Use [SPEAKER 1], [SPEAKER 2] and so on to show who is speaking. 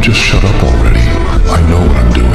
[SPEAKER 1] just shut up already? I know what I'm doing.